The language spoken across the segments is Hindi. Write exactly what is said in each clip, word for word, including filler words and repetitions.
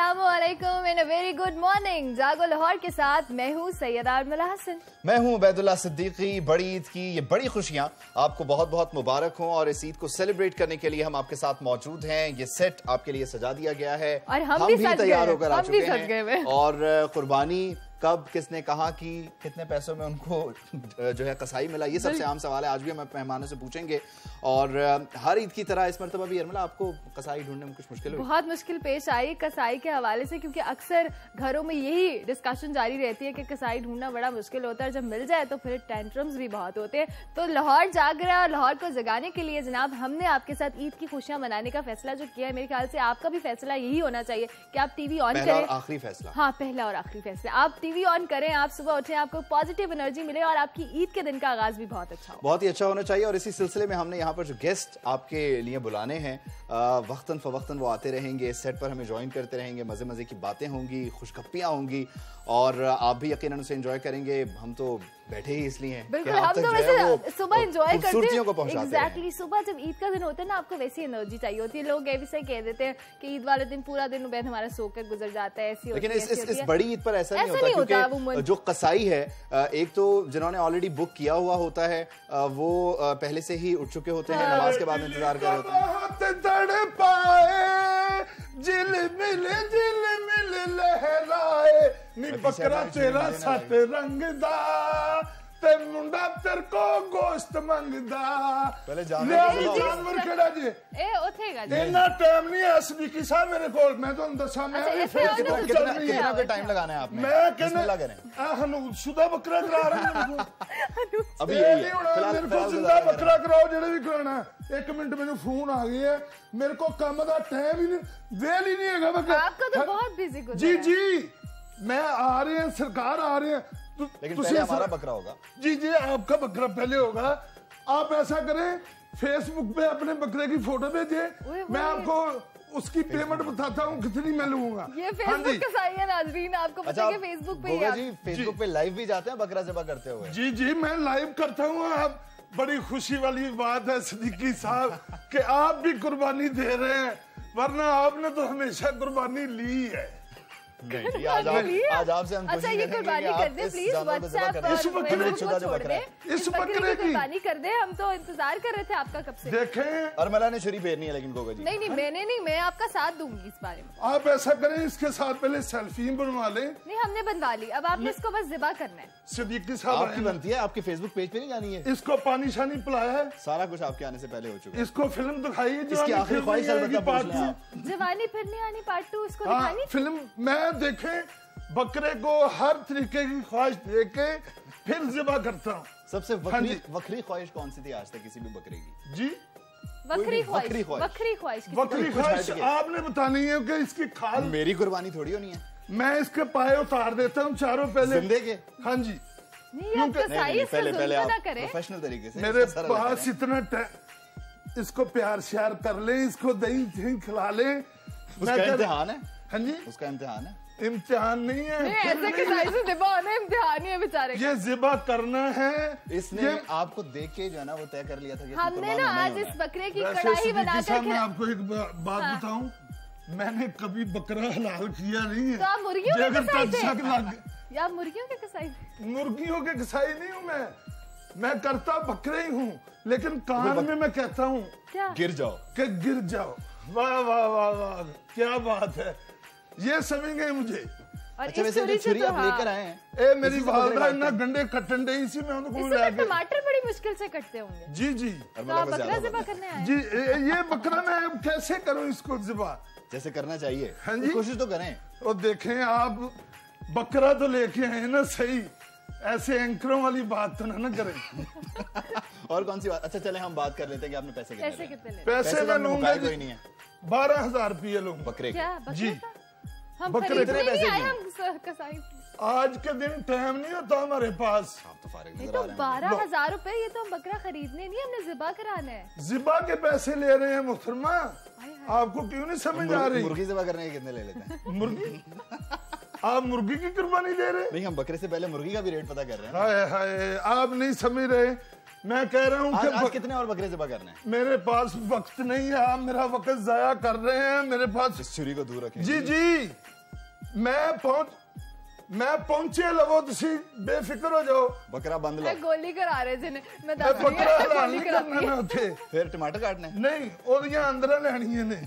अस्सलामुअलैकुम and a very good morning. जागो लाहौर के साथ मैं हूँ सैयदा अरमला हसन। मैं हूँ उबैदुल्ला सिद्दीकी। बड़ी ईद की ये बड़ी खुशियाँ आपको बहुत बहुत मुबारक हों और इस ईद को सेलिब्रेट करने के लिए हम आपके साथ मौजूद हैं। ये सेट आपके लिए सजा दिया गया है और हम, हम भी, भी तैयार होकर आ चुके हैं और कुर्बानी कब किसने कहा कि कितने पैसों में उनको जो है कसाई मिला, ये सबसे आम सवाल है। आज भी हम मेहमानों से पूछेंगे और हर ईद की तरह इस मरतबा भी अरमला आपको कसाई ढूंढने में कुछ मुश्किल हुई? बहुत मुश्किल पेश आई कसाई के हवाले से, क्योंकि अक्सर घरों में यही डिस्कशन जारी रहती है कि कसाई ढूंढना बड़ा मुश्किल होता है। जब मिल जाए तो फिर टेंट्रम्स भी बहुत होते हैं। तो लाहौर जाग रहा है और लाहौर को जगाने के लिए जनाब हमने आपके साथ ईद की खुशियां मनाने का फैसला जो किया है, मेरे ख्याल से आपका भी फैसला यही होना चाहिए कि आप टीवी ऑन करें। आखिरी फैसला। हाँ, पहला और आखिरी फैसला। आप टीवी ऑन करें, आप सुबह उठे, आपको पॉजिटिव एनर्जी मिले और आपकी ईद के दिन का आगाज भी बहुत अच्छा हो। बहुत ही अच्छा होना चाहिए। और इसी सिलसिले में हमने यहाँ पर जो गेस्ट आपके लिए बुलाने हैं, वक्तन फवक्तन वो आते रहेंगे, सेट पर हमें ज्वाइन करते रहेंगे, मजे मजे की बातें होंगी, खुशखप्पियां होंगी और आप भी यकीनन उसे एंजॉय करेंगे। हम तो बैठे ही इसलिए हैं बिल्कुल, हम तो वैसे सुबह एंजॉय करते हैं। एग्जैक्टली, सुबह जब ईद का दिन होता है ना, आपको वैसी एनर्जी चाहिए होती है। लोग ये भी सही कह देते हैं कि ईद वाले दिन पूरा दिन उबैद हमारा सोकर गुजर जाता है, ऐसी लेकिन होती, इस, ऐसी इस, होती इस बड़ी ईद पर ऐसा नहीं ऐसा होता, नहीं क्योंकि जो कसाई है एक तो जिन्होंने ऑलरेडी बुक किया हुआ होता है वो पहले से ही उठ चुके होते हैं, नमाज के बाद इंतजार कर रहे होते हैं। जिल मिल जिल मिल लहराए नी बकरा तेरा सत रंग दा ते मुंडा तेरे को गोश्त मंगदा। पहले जानवर केड़ा जी ए ओथेगा जी, इतना टाइम नहीं है सदीकी साहब मेरे कोल। मैं तो दसा मैं कितना कितना का टाइम लगाना है आपने? मैं कहना आ हनूद शुदा बकरा करा रहा हूं अभी यही है फिलहाल। मेरे को जिंदा बकरा कराओ जेड़े भी कराना। एक मिनट मेरे फोन आ गई है, मेरे को काम का टाइम ही नहीं, वेल ही नहीं है। आपका तो बहुत बिजी गुजरा। जी जी, मैं आ रहे हैं, सरकार आ रहे हैं, लेकिन पहले हमारा बकरा होगा। जी जी, आपका बकरा पहले होगा। आप ऐसा करें, फेसबुक पे अपने बकरे की फोटो भेजिए, मैं आपको उसकी पेमेंट बताता हूँ कितनी मैं लूंगा। ये फेसबुक कसाई है नाज़रीन, आपको पता है कि फेसबुक पे ही जी फेसबुक पे लाइव भी जाते हैं बकरा ज़िबा करते हुए। जी जी, मैं लाइव करता हूँ। आप बड़ी खुशी वाली बात है सिद्दीकी साहब कि आप भी कुर्बानी दे रहे हैं, वरना आपने तो हमेशा कुर्बानी ली है। नहीं, आज आप, आज आपसे हम अच्छा ये कुर्बानी कर दे प्लीज, व्हाट्सएप इस बकरे को छोड़ दे, इस बकरे की कुर्बानी कर दे। हम तो इंतजार कर रहे थे आपका कब से। देखें, अरमला ने छुरी फेरनी है लेकिन गोगा जी नहीं नहीं मैंने नहीं, मैं आपका साथ दूंगी इस बारे में। आप ऐसा करें, इसके साथ पहले सेल्फी बनवा लें। नहीं, हमने बनवा ली, अब आपने इसको बस ज़िबा करना है। सिद्दीकी साहब आपकी बनती है, आपके फेसबुक पेज पे नहीं जानी है। इसको पानी शानी पिलाया है, सारा कुछ आपके आने से पहले हो चुका है। इसको फिल्म दिखाई है, इसकी आखिरी ख्वाहिश जवानी फिरनी आनी पार्ट टू, इसको दिखानी फिल्म। मैं देखें बकरे को हर तरीके की ख्वाहिश देके फिर ज़िबा करता हूँ। सबसे वक्री वक्री ख्वाहिश कौन सी थी आज तक किसी भी बकरे की? जी वक्री ख्वाहिश, वक्री ख्वाहिश, वक्री ख्वाहिश आपने बतानी है कि इसकी खाल। मेरी कुर्बानी थोड़ी होनी है। मैं इसके पाए उतार देता हूँ चारों पहले जिंदे के। हाँ जी, नहीं, नहीं, पहले पहले आप करें प्रोफेशनल तरीके से। मेरे पास इतना टाइम, इसको प्यार श्यार कर ले, इसको दही दही खिला ले। उसका इम्तिहान है। हाँ जी, उसका इम्तिहान है। इम्तिहान नहीं है, ऐसे कसाई से ज़िबा होना इम्तिहान ही है बेचारे। ये ज़िबा करना है। इसने आपको देख के जो है ना वो तय कर लिया था कि हमने ना आज इस बकरे की कढ़ाई बनाकर। मैं आपको एक बात बताऊं, मैंने कभी बकरा हलाल किया नहीं है। तो आप मुर्गियों के कसाई थे? या आप मुर्गियों के कसाई? मुर्गियों के कसाई नहीं हूँ मैं, मैं करता बकरे ही हूँ, लेकिन कान में मैं कहता हूँ गिर जाओ कि गिर जाओ। वाह वाह वाह वाह, क्या बात है, ये समझ गए मुझे। अच्छा, वैसे जो छुरी आप लेकर आए हैं, ए मेरी वालदा इतना गंडे कटन दे, इसी में उनको ले आके टमाटर बड़ी मुश्किल से कटते होंगे। जी जी, तो आप बकरा ज़िबा करने आए? जी, ये बकरा मैं कैसे करूं इसको ज़िबा? जैसे करना चाहिए। हाँ जी, कोशिश तो करें। और देखें, आप बकरा तो लेके आए ना सही, ऐसे एंकरों वाली बात तो ना ना करें। और कौन सी बात? अच्छा चले हम बात कर लेते हैं कि आपने पैसे कितने पैसे कितने? पैसे मैं लूंगा कोई नहीं है, बारह हजार रुपये लूंगा बकरे के। जी, हम बकरे कितने पैसे? हम कसाई आज के दिन टाइम नहीं होता हमारे पास। आप तो फारिग नहीं तो बारह हजार रुपए, ये तो हम बकरा खरीदने नहीं, हमने ज़िबा कराना है। ज़िबा के पैसे ले रहे हैं मोहतरमा, आपको क्यों नहीं समझ आ रही? मुर्गी ज़िबा करने के कितने ले लेते हैं? मुर्गी आप मुर्गी की कुर्बानी दे रहे हैं? नहीं, हम बकरे से पहले मुर्गी का भी रेट पता कर रहे हैं। हाय हाय, आप नहीं समझ रहे। मैं कह रहा हूँ कि आज कितने और बकरे ज़िबा करने हैं? मेरे पास वक्त नहीं है, आप मेरा वक्त जाया कर रहे हैं। मेरे पास इस छुरी को दूर रखें। जी जी, मैं पहुंच मैं पहुंचे लवो तुसी बेफिक्र हो जाओ। बकरा बंद लो। मैं गोली करा रहे थे मैं मैं दस रही बकरा हूँ, हलाल गोली नहीं करा करना मैं उथे। फिर टमाटर काटने नहीं ओदियां अंदर लैनियां ने।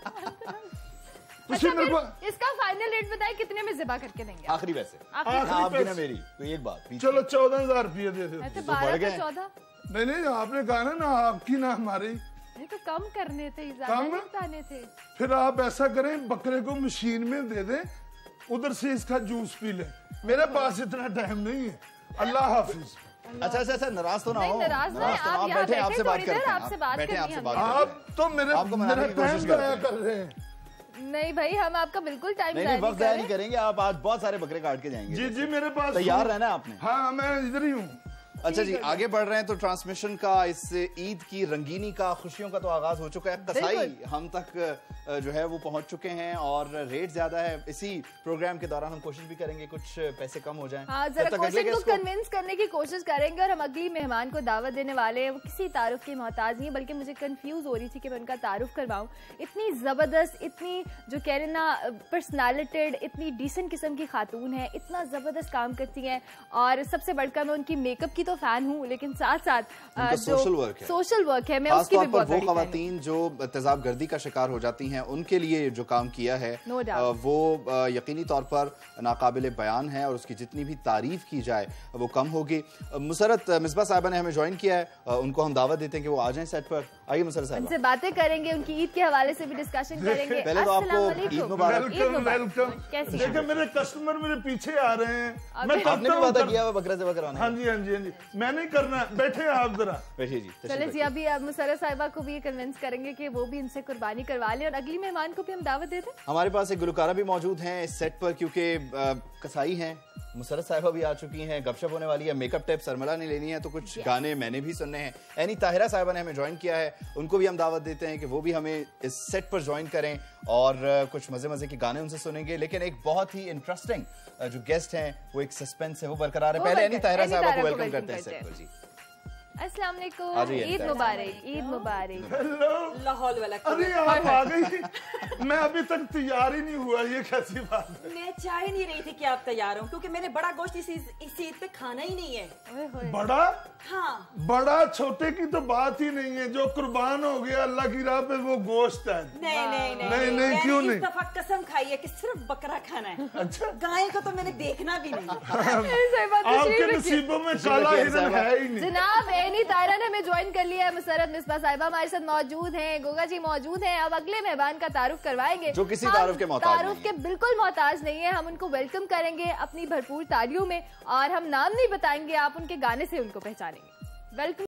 तुसी अच्छा, मेरे को फिर इसका फाइनल रेट बताए कितने में ज़िबा करके देंगे? आखिरी पैसे आखिरी आखिरी आपकी ना पैसे। मेरी तो एक बात पीछे। चलो चौदह हजार रुपये दे दो। अच्छा, तो बारह बढ़ का गए। चौदह नहीं नहीं आपने कहा ना ना आपकी ना हमारी। नहीं तो कम करने थे, ज्यादा कम? नहीं बताने थे। फिर आप ऐसा करें बकरे को मशीन में दे दें, उधर से इसका जूस पी लें। मेरे पास इतना टाइम नहीं है। अल्लाह हाफिज। अच्छा अच्छा अच्छा नाराज तो ना नहीं, हो। नाराज नहीं, तो आप आप यहाँ बैठे बैठे आपसे बात थोड़ी करते देर, हैं आपसे आप बात बैठे करनी आपसे है बात हमें। करते आप तो मेरे आपको मनाने मेरा की कोशिश टाइम करते जाया हैं। कर रहे हैं। नहीं भाई, हम आपका बिल्कुल टाइम नहीं जाया नहीं नहीं वक्त जाया कर नहीं रहे। करेंगे। आप आज बहुत सारे बकरे काट के जाएंगे। जी जी मेरे पास तैयार रहना है आपने। हाँ मैं इधर ही हूँ। अच्छा जी आगे बढ़ रहे हैं तो ट्रांसमिशन का इस ईद की रंगीनी का खुशियों का तो आगाज हो चुका है। कसाई बिल्कुल। हम तक अ, जो है वो पहुंच चुके हैं और रेट ज्यादा है। इसी प्रोग्राम के दौरान हम कोशिश भी करेंगे कुछ पैसे कम हो जाएं। हाँ, जब जरा तक अगले क्वेश्चन को guest को- कन्विंस करने की कोशिश करेंगे और हम अगली मेहमान को दावत देने वाले हैं। वो किसी तारुफ की मोहताज नहीं है, बल्कि मुझे कंफ्यूज हो रही थी कि मैं उनका तारुफ करवाऊं। इतनी जबरदस्त, इतनी जो कह रहे ना पर्सनालिटेड, इतनी डिसेंट किस्म की खातून है, इतना जबरदस्त काम करती हैं। और सबसे बढ़कर मैं उनकी मेकअप की तो फैन हूँ, लेकिन साथ साथ उनका सोशल वर्क है। सोशल वर्क है, मैं खास उसकी भी तौर पर बहुत वो बड़ी fan हूँ। खवातीन जो तेजाब गर्दी का शिकार हो जाती हैं उनके लिए जो काम किया है No doubt. अ, वो अ, यकीनी तौर पर नाकाबिल बयान है और उसकी जितनी भी तारीफ की जाए वो कम होगी। अ, मुसरत अ, मिसबा साहिबा ने हमें ज्वाइन किया है। अ, उनको हम दावत देते हैं कि वो आ जाएं सेट पर। आइए मुसरत साहिबा। उनसे बातें करेंगे, उनकी ईद के हवाले से भी डिस्कशन करेंगे। पहले तो आपको अस्सलाम वालेकुम। ईद मुबारक। ईद वेलकम मुबारक। वेलकम। कैसी देखिए हैं? मेरे कस्टमर मेरे पीछे आ रहे हैं। अबे- मैं आपने करता भी वादा हूँ किया हुआ बकरा से बकरा हाँ जी हाँ जी हाँ जी मैं नहीं करना। बैठे आप जरा। बैठिए जी तशरीफ चले जी, रखिए। अभी अब मुसरत साहिबा को भी कन्विंस करेंगे कि वो भी इनसे कुर्बानी करवा लें और अगली मेहमान को भी हम दावत दे दें। हमारे पास एक गुलकारा भी मौजूद हैं इस सेट पर क्योंकि अ, कसाई हैं। मुसरत साहिबा भी आ चुकी हैं, गपशप होने वाली है, मेकअप टिप सरमला ने लेनी है तो कुछ Yes. गाने मैंने भी सुनने हैं। एनी ताहिरा साहिबा ने हमें ज्वाइन किया है, उनको भी हम दावत देते हैं कि वो भी हमें इस सेट पर ज्वाइन करें और अ, कुछ मजे मजे के गाने उनसे सुनेंगे। लेकिन एक बहुत ही इंटरेस्टिंग जो गेस्ट हैं वो एक सस्पेंस है वो बरकरार है। वो पहले एनी बरकरार- ताहिरा एनी साहिबा को ताहिरा को वेलकम welcome करते हैं करते सेट हैं। पर जी। अस्सलाम आ वालेकुम, जाइए, ईद अनिता। मुबारक, ईद मुबारक। हेलो लाहौल वाला अरे आप आ गई। मैं अभी तक तैयार ही नहीं हुआ, ये कैसी बात है। मैं चाह ही नहीं रही थी कि आप तैयार हो, क्योंकि मैंने बड़ा गोश्त इस इस ईद पे खाना ही नहीं है। ओए होए। बड़ा हाँ, बड़ा छोटे की तो बात ही नहीं है। जो कुर्बान हो गया अल्लाह की राह पे वो गोश्त है। नहीं नहीं नहीं नहीं, नहीं, मैंने क्यों इस नहीं? दफा कसम खाई है कि सिर्फ बकरा खाना है। अच्छा गाय को तो मैंने देखना भी नहीं। साहिबा तशरीफ आपके रखिए। नसीबों में काला रखिए, हिरन साहिबा। है ही नहीं। जनाब एनी तारा ने हमें ज्वाइन कर लिया है। मुसरत मिसबा साहिबा हमारे साथ मौजूद हैं, गोगा जी मौजूद हैं। अब अगले मेहमान का तारुफ करवाएंगे जो किसी हम तारुफ के मोहताज तारुफ नहीं के बिल्कुल मोहताज नहीं है। हम उनको वेलकम करेंगे अपनी भरपूर तालियों में और हम नाम नहीं बताएंगे, आप उनके गाने से उनको पहचानेंगे। वेलकम।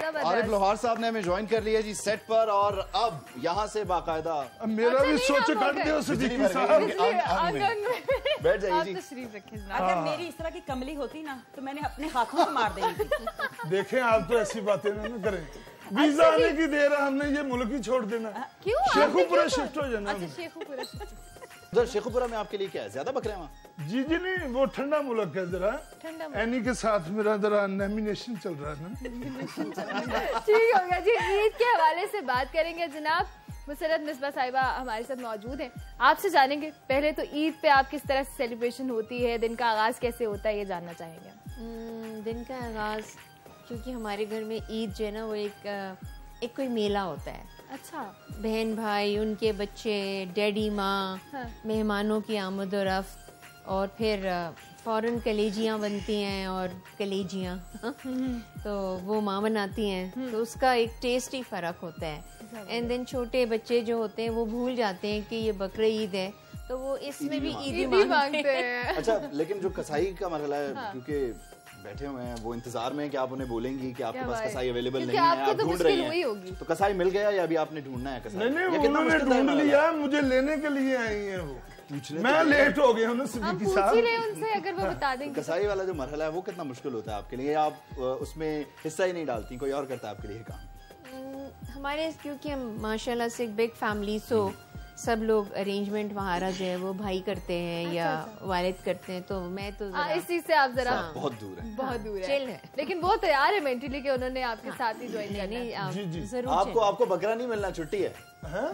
आरिफ लोहार साहब ने हमें ज्वाइन कर लिया जी सेट पर, और अब यहाँ से बाकायदा मेरा भी सोच काट दिया सिद्दीकी साहब। बैठ जाइए जी। तशरीफ रखिए। अगर मेरी इस तरह की कमली होती ना तो मैंने अपने हाथों को मार देनी थी। देखें आप तो ऐसी बातें ना करें, वीजा आने की देर है, हमने ये मुल्क ही छोड़ देना। क्यों? शेखुपुरा शिफ्ट हो जाना। अच्छा शेखुपुरा उधर शेखुपुरा में आपके लिए क्या है, ज्यादा बकरे वहाँ? जी जी नहीं, वो ठंडा मुल्क है जरा। ठंडा एनी के साथ मेरा जरा नॉमिनेशन चल रहा है ना। ठीक हो गया जी। ईद के हवाले से बात करेंगे जनाब। मुसरत मिसबा साहिबा हमारे साथ मौजूद हैं, आपसे जानेंगे पहले तो ईद पे आप किस तरह से सेलिब्रेशन होती है, दिन का आगाज कैसे होता है, ये जानना चाहेंगे। दिन का आगाज, क्योंकि हमारे घर में ईद जो है ना वो एक एक कोई मेला होता है। अच्छा। बहन भाई, उनके बच्चे, डैडी माँ, हाँ। मेहमानों की आमद और रफ्त, और फिर फौरन कलेजियाँ बनती हैं और कलेजियाँ तो वो माँ बनाती हैं, तो उसका एक टेस्ट ही फ़र्क होता है। एंड देन छोटे बच्चे जो होते हैं वो भूल जाते हैं कि ये बकरे ईद है, तो वो इसमें भी ईद ही मांगते हैं। अच्छा, लेकिन जो कसाई का मरहला है, क्योंकि बैठे हुए हैं वो इंतजार में है कि आप उन्हें बोलेंगी कि आपके पास कसाई अवेलेबल नहीं है, आप ढूंढ रही हैं, तो कसाई मिल गया या अभी आपने ढूंढना है कसाई? नहीं नहीं, उन्होंने ढूंढ लिया, मुझे लेने के लिए आई है वो। मैं लेट हो गया हूँ सिद्दीकी साहब। पूछ ही रहे उनसे, अगर वो बता देंगे। कसाई वाला जो मरहला है वो कितना मुश्किल होता है आपके लिए, आप उसमें हिस्सा ही नहीं डालती, कोई और करता है आपके लिए काम? हमारे क्योंकि हम माशाल्लाह से एक बिग फैमिली, सो सब लोग अरेंजमेंट वहां जो है वो भाई करते हैं। अच्छा, या अच्छा। वालिद करते हैं, तो मैं तो आ, इस चीज से आप जरा बहुत दूर है, बहुत दूर है, चिल है। लेकिन वो तैयार है मेंटली कि उन्होंने आपके साथ ही ज्वाइन करना है। जी जी। जरूर आपको आपको बकरा नहीं मिलना, छुट्टी है, हाँ?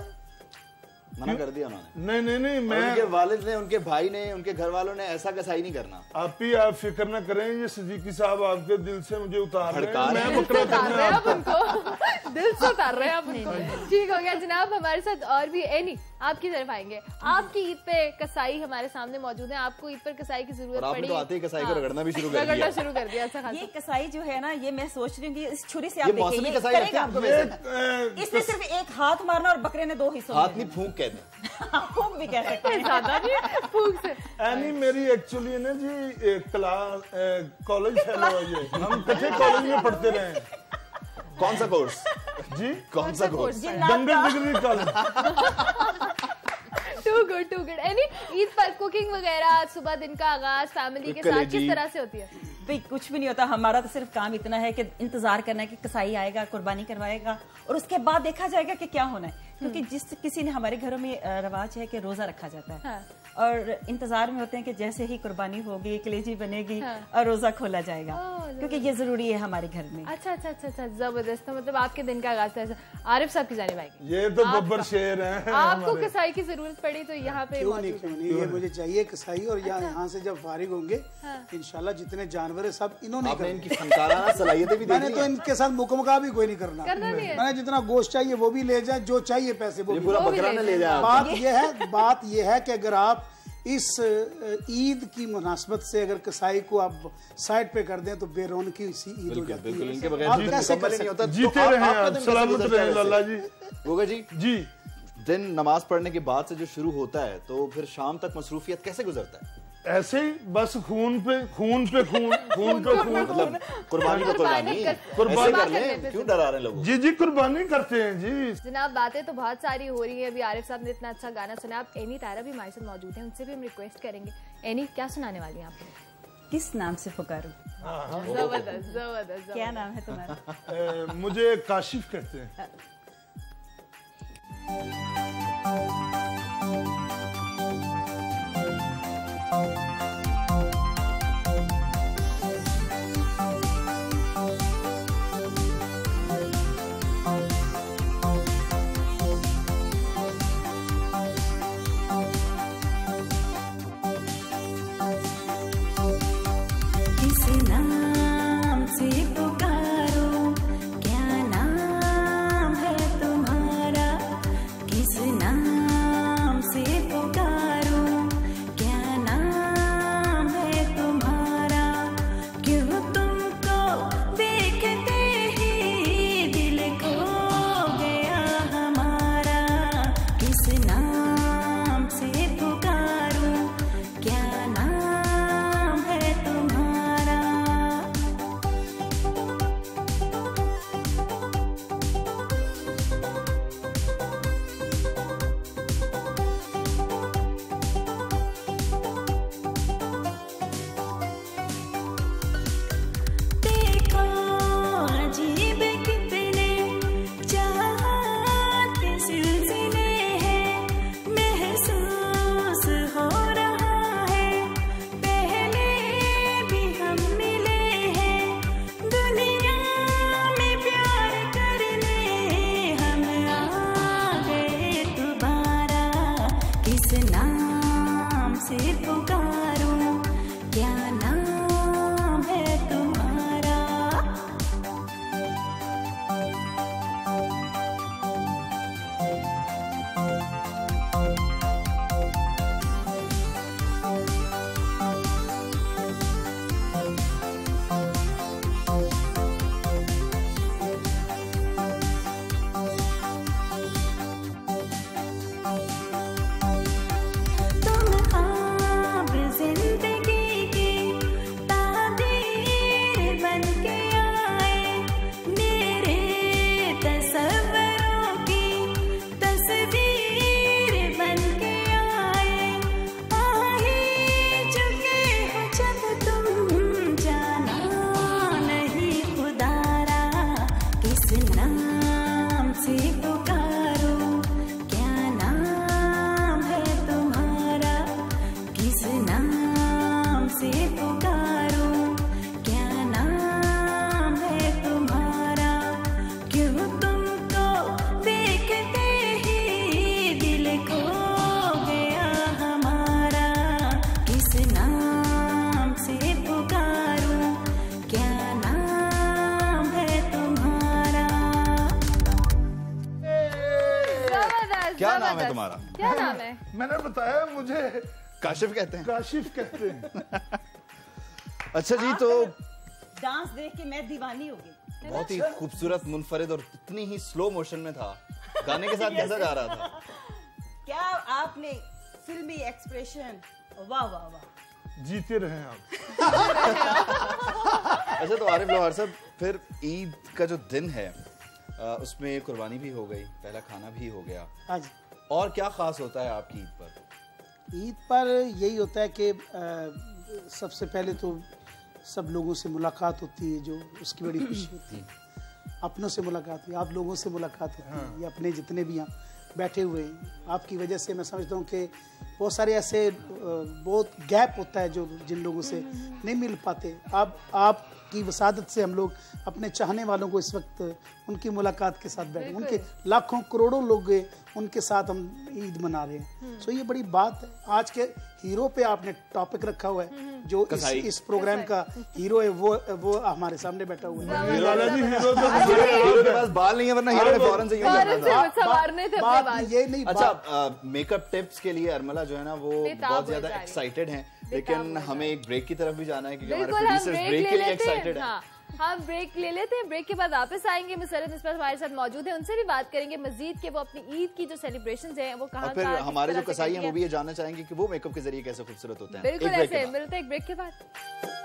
मना कर दिया उन्होंने। नहीं नहीं नहीं, मैं उनके वालिद ने, उनके भाई ने, उनके घर वालों ने ऐसा कसाई नहीं करना। आप ही आप फिक्र न करें, ये सिद्दीकी साहब आपके दिल से मुझे उतार रहे हैं। मैं दिल से बकरा उतार करना रहे हैं आपको। आप उनको, दिल से उतार रहे हैं आप उनको। ठीक हो गया जनाब। हमारे साथ और भी एनी आपकी तरफ आएंगे। आपकी ईद पे कसाई हमारे सामने मौजूद है, आपको ईद पर कसाई की जरूरत और आपने पड़ी? तो आते ही कसाई को रगड़ना भी शुरू कर रगड़ना दिया। शुरू कर दिया। अच्छा खासा ये कसाई जो है ना, ये मैं सोच रही हूँ कि इस छुरी से ये आप मौसमी देखिए, कसाई रखते हैं आपको वैसे? इसने सिर्फ एक हाथ मारना और बकरे ने दो हिस्सों हाथ नहीं, फूंक कहते हैं। फूंक भी कह सकते हैं। ज्यादा नहीं, फूंक से। एनी मेरी एक्चुअली ना जी क्लास कॉलेज फेलो है ये, हम कच्चे कॉलेज में पढ़ते रहे हैं। कौन सा कोर्स जी? कौन सा course? Dangal degree college. Too good too good. Any Eid पर कुकिंग वगैरह, सुबह दिन का आगाज फैमिली के साथ किस तरह से होती है? भाई कुछ भी नहीं होता, हमारा तो सिर्फ काम इतना है कि इंतजार करना है कि कसाई आएगा, कुर्बानी करवाएगा, और उसके बाद देखा जाएगा कि क्या होना है। क्योंकि जिस किसी ने, हमारे घरों में रवाज है कि रोजा रखा जाता है। हाँ। और इंतजार में होते हैं कि जैसे ही कुर्बानी होगी, कलेजी बनेगी, हाँ। और रोजा खोला जाएगा, क्योंकि ये जरूरी है हमारे घर में। अच्छा अच्छा अच्छा अच्छा, जबरदस्त। मतलब आपके दिन का आगाज ऐसा। आरिफ साहब की जाने वाली, ये तो बब्बर शेर है। आपको कसाई की जरूरत पड़ी तो यहाँ पे क्यों नहीं, क्यों नहीं, ये मुझे चाहिए कसाई। और यहाँ यहाँ से जब फारिग होंगे इंशाल्लाह जितने जानवर है सब इन्होंने आपने इनकी फनकाराना सलाहियतें भी मैंने तो इनके साथ मुकमका भी कोई नहीं करना, मैंने जितना गोश्त चाहिए वो भी ले जाए, जो चाहिए पैसे वो पूरा बकरा न ले जाए। बात ये है, बात ये है कि अगर आप इस ईद की मुनासबत से अगर कसाई को आप साइड पे कर दें तो बेरौनकी सी ईद हो जाती है। इनके बगैर आप कैसे कर नहीं होता। जीते रहे आप, सलामत रहे लाला जी। गोगा जी जी, दिन नमाज पढ़ने के बाद से जो शुरू होता है तो फिर शाम तक मसरूफियत कैसे गुजरता है? ऐसे ही बस खून पे खून पे खून, खून पे खून, मतलब कुर्बानी तो कुर्बानी कुर्बानी कर लें, क्यों डरा रहे लोग? जी जी कुर्बानी करते हैं जी। जनाब बातें तो बहुत सारी हो रही है। अभी आरिफ साहब ने इतना अच्छा गाना सुना। आप एनी तारा भी हमारे साथ मौजूद हैं, उनसे भी हम रिक्वेस्ट करेंगे। एनी क्या सुनाने वाली हैं आप? किस नाम से पुकारूं? जबरदस्त जबरदस्त। क्या नाम है तुम्हारा? ए, मुझे काशिफ कहते हैं। पुकारो क्या नाम है तुम्हारा, क्या नाम है तुम्हारा? क्या नाम है? मैंने बताया मुझे काशिफ कहते हैं। काशिफ कहते हैं। अच्छा जी, तो डांस देख के मैं दीवानी हो गई। बहुत ही खूबसूरत, मुनफरिद और इतनी ही स्लो मोशन में था। गाने के साथ कैसा जा रहा था? क्या आपने फिल्मी एक्सप्रेशन, वाह वाह वाह, जीते रहे आप। अच्छा, तो आरिफ लोहार साहब, फिर ईद का जो दिन है आ, उसमें कुर्बानी भी हो गई, पहला खाना भी हो गया। हाँ जी। और क्या खास होता है आपकी ईद पर? ईद पर यही होता है कि सबसे पहले तो सब लोगों से मुलाकात होती है, जो उसकी बड़ी खुशी होती है। अपनों से मुलाकात हुई, आप लोगों से मुलाकात होती है, ये अपने जितने भी यहाँ बैठे हुए हैं, आपकी वजह से मैं समझता हूँ कि बहुत सारे ऐसे बहुत गैप होता है जो जिन लोगों से नहीं मिल पाते। आप आपकी वसादत से हम लोग अपने चाहने वालों को इस वक्त उनकी मुलाकात के साथ बैठे, उनके लाखों करोड़ों लोग उनके साथ हम ईद मना रहे हैं। सो ये बड़ी बात है। आज के हीरो पे आपने टॉपिक रखा हुआ है, जो इस, इस प्रोग्राम का हीरो है, वो वो हमारे सामने बैठा हुआ है। लाला जी हीरो तो हीरो के पास बाल नहीं है, वरना हीरो ने फौरन से यूं करना था। संवारने थे अपने बाल। ये नहीं अच्छा, मेकअप टिप्स के लिए अरमला जो है ना, वो बहुत ज्यादा एक्साइटेड हैं, लेकिन हमें एक ब्रेक की तरफ भी जाना है, क्योंकि हमारे प्रोड्यूसर्स ब्रेक के लिए एक्साइटेड हैं। हम ब्रेक ले लेते हैं, ब्रेक के बाद वापस आएंगे। मुसरत इस पर हमारे साथ मौजूद है, उनसे भी बात करेंगे मजीद के वो अपनी ईद की जो सेलिब्रेशंस हैं वो कहाँ, फिर हमारे जो कसाई हैं वो भी ये जानना चाहेंगे कि वो मेकअप के जरिए कैसे खूबसूरत होते हैं। बिल्कुल ऐसे। मिलते हैं एक ब्रेक के बाद।